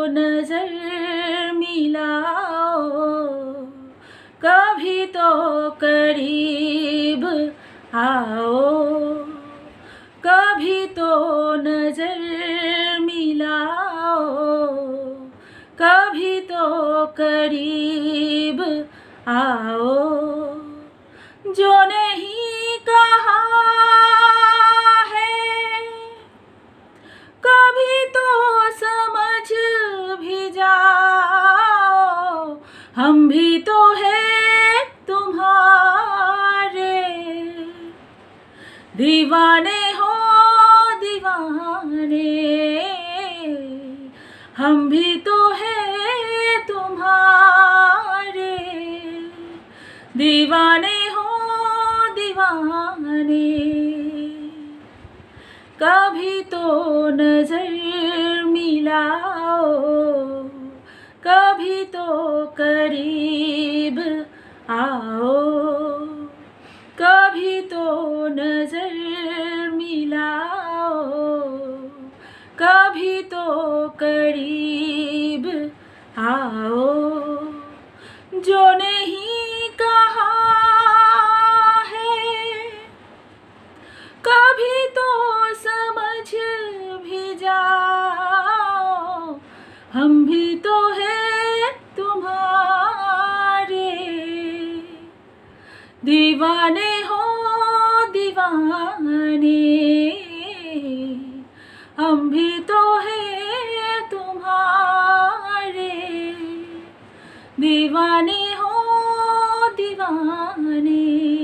नजर मिलाओ, कभी तो करीब आओ, कभी तो नजर मिलाओ, कभी तो करीब आओ। जो नहीं कहा है कभी तो समझ भी जाओ, हम भी तो हैं तुम्हारे, दीवाने हो दीवाने, हम भी तो हैं तुम्हारे, दीवाने हो दीवाने। कभी तो नजर मिलाओ, कभी तो करीब आओ, कभी तो नजर मिलाओ, कभी तो करीब आओ। जो नहीं कहा है कभी तो समझ भी जाओ, हम भी तो हैं तुम्हारे, दीवाने हो दीवाने, हम भी तो हैं तुम्हारे, दीवाने हो दीवाने।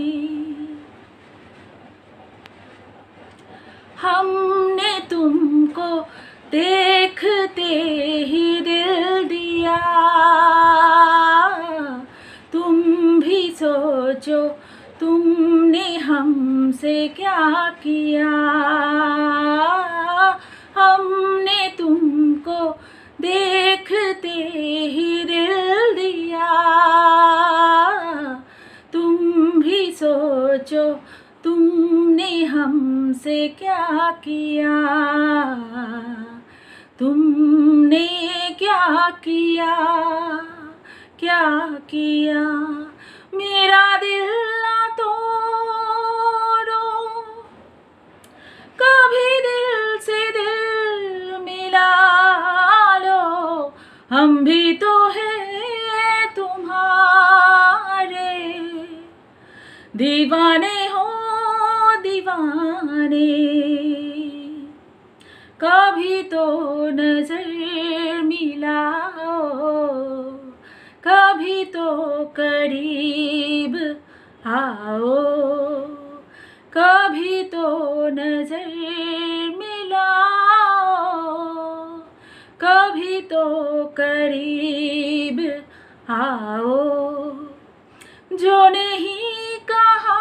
हमने तुमको देखते ही दिल दिया, तुम भी सोचो तुमने हमसे क्या किया। हमने तुमको देखते ही दिल दिया, तुम भी सोचो तुमने हमसे क्या किया। तुमने क्या किया, क्या किया। मेरा दिल ना तोड़ो, कभी दिल से दिल मिला लो, हम भी तो हैं तुम्हारे, दीवाने हो दीवाने। कभी तो नजर मिलाओ, कभी तो करीब आओ, कभी तो नजर मिलाओ, कभी तो करीब आओ। जो नहीं कहा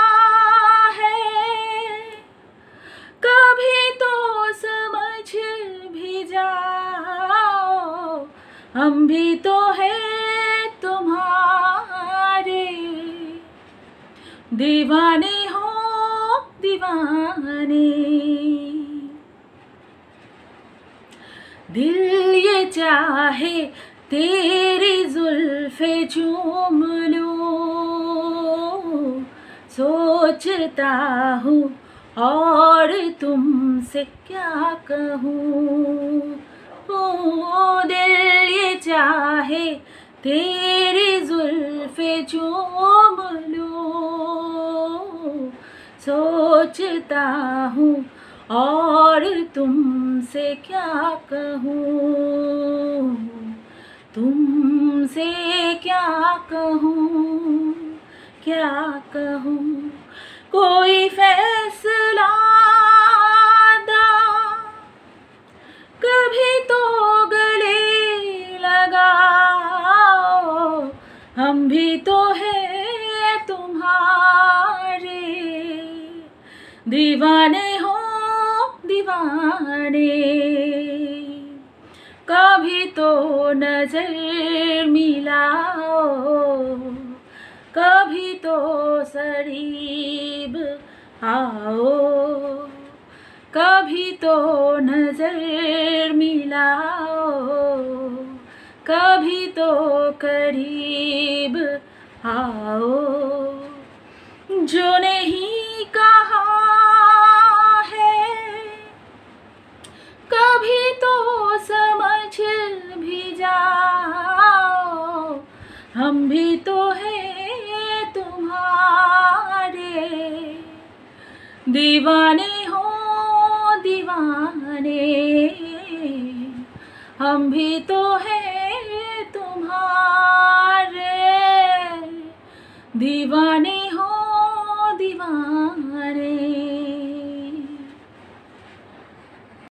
है कभी तो समझ भी जाओ, हम भी तो हैं तुम्हारे, दीवाने हो दीवाने। दिल ये चाहे तेरी जुल्फे चूम लूं, सोचता हूँ और तुमसे क्या कहूँ। ओ दिल ये चाहे तेरी जुल्फे चूम लूं, सोचता हूँ और तुमसे क्या कहूँ, तुमसे क्या कहूँ, क्या कहूँ। कोई फैसला दा कभी तो गले लगाओ, हम भी तो हैं तुम्हारे, दीवाने हो दीवाने। कभी तो नजर मिलाओ, कभी तो करीब आओ, कभी तो नजर मिलाओ, कभी तो करीब आओ। जो नहीं कहा है कभी तो समझ भी जाओ, हम भी तो हैं तुम्हारे। दीवाने हो दीवाने, हम भी तो हैं